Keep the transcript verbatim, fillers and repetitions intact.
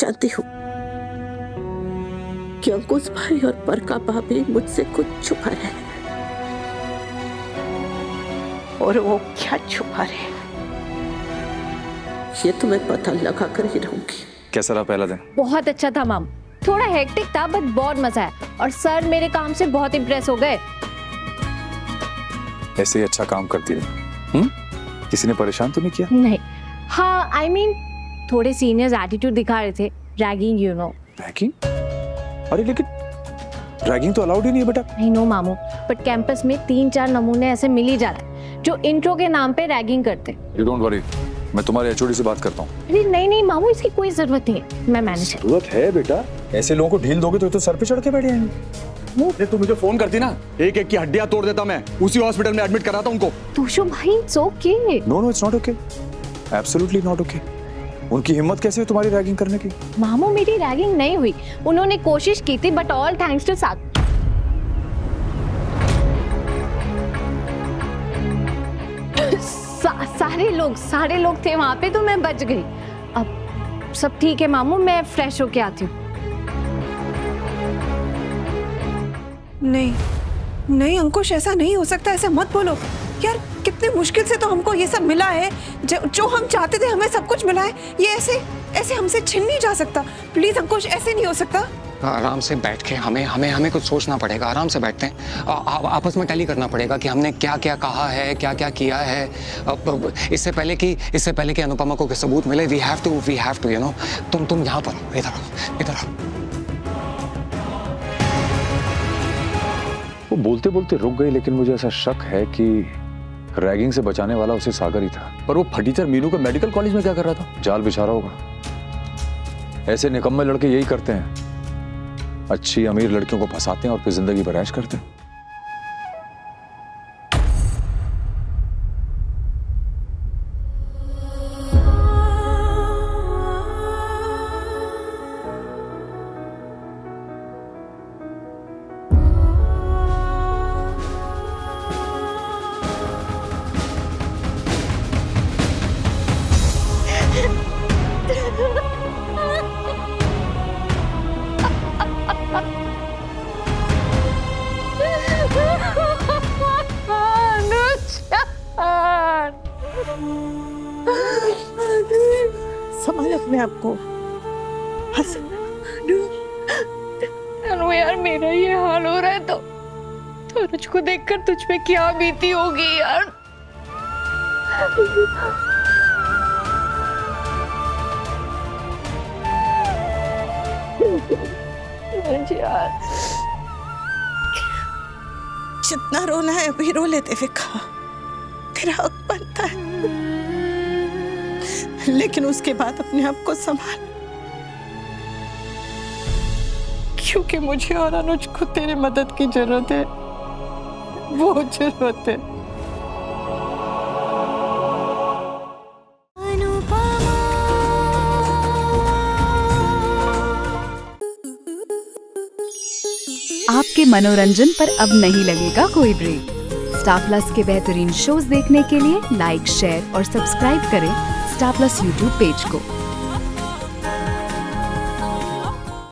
जानती हूँ कि अंकुश भाई और परका भाभी मुझसे कुछ छुपा रहे हैं, और वो क्या छुपा रहे हैं ये तो मैं पता लगा कर ही रहूंगी। कैसा रहा पहला दिन? बहुत अच्छा था माम, थोड़ा हेक्टिक था बट बहुत मजा आया, और सर मेरे काम से बहुत इम्प्रेस हो गए। ऐसे ही अच्छा काम करती रही। हम्म? किसी ने परेशान तो नहीं किया? नहीं। हाँ, आई I मीन mean, थोड़े सीनियर्स एटीट्यूड दिखा रहे थे, रैगिंग यू नो। रैगिंग? अरे लेकिन रैगिंग तो अलाउड ही नहीं है बेटा। नहीं नो मामू, बट कैंपस में तीन चार नमूने ऐसे मिल ही जाते हैं जो इंट्रो के नाम पे रैगिंग करते। यू डोंट वरी, मैं तुम्हारे एचओडी से बात करता हूँ। अरे नहीं नहीं मामू, इसकी कोई जरूरत नहीं है, मैं मैनेज। जरूरत है बेटा, ऐसे लोगों को ढील दोगे तो, तो सर पे चढ़ के बैठ जाएंगे। तू मुझे फोन करती ना, एक एक की हड्डियां तोड़ देता, मैं उसी हॉस्पिटल में एडमिट कराता उनको। तोशो भाई it's okay. No no it's not okay, absolutely not okay. उनकी हिम्मत कैसे हुई तुम्हारी रैगिंग करने की? मामू मेरी रैगिंग नहीं हुई, उन्होंने कोशिश की थी बट ऑल थैंक्स टू साथ। सा, सारे लोग सारे लोग थे वहां पे तो मैं बच गई। अब सब ठीक है मामू, मैं फ्रेश होके आती हूँ। नहीं नहीं अंकुश, ऐसा नहीं हो सकता, ऐसा मत बोलो यार। कितने मुश्किल से तो हमको ये सब मिला है, जो, जो हम चाहते थे हमें सब कुछ मिला है। ये ऐसे ऐसे हमसे छिन नहीं जा सकता। प्लीज अंकुश, ऐसे नहीं हो सकता। आराम से बैठ के हमें हमें हमें कुछ सोचना पड़ेगा। आराम से बैठते हैं, आ, आ, आपस में टैली करना पड़ेगा कि हमने क्या क्या कहा है, क्या क्या किया है। इससे पहले कि इससे पहले कि अनुपमा को सबूत मिले, we have to we have to you know. तुम तुम यहाँ पर इधर आओ, इधर आओ। वो बोलते बोलते रुक गई, लेकिन मुझे ऐसा शक है कि रैगिंग से बचाने वाला उसे सागर ही था। पर वो फटीचर मीनू का मेडिकल कॉलेज में क्या कर रहा था? जाल बिछा रहा होगा। ऐसे निकम्मे लड़के यही करते हैं, अच्छी अमीर लड़कियों को फंसाते हैं और फिर जिंदगी भर ऐश करते हैं। संभाल अपने आप को। यार मेरा ये हाल हो रहा है तो तो तुझको देखकर तुझ पे क्या बीती होगी यार। यार जितना रोना है अभी रो लेते विका, तेरा हक बनता है, लेकिन उसके बाद अपने आप को संभाल, क्योंकि मुझे और अनुज को तेरी मदद की जरूरत है, बहुत जरूरत है। आपके मनोरंजन पर अब नहीं लगेगा कोई ब्रेक। स्टार प्लस के बेहतरीन शोज देखने के लिए लाइक, शेयर और सब्सक्राइब करें स्टार प्लस यूट्यूब पेज को।